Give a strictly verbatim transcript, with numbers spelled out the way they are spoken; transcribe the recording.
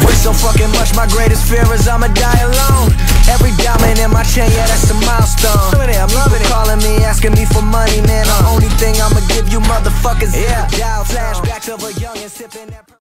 Way so fucking much, my greatest fear is I'ma die alone. Every diamond in my chain, yeah, that's a milestone. Loving it, I'm loving it. Calling me, asking me for money, man. The only thing I'ma give you motherfuckers is a dial. Flashbacks of a youngin' sipping that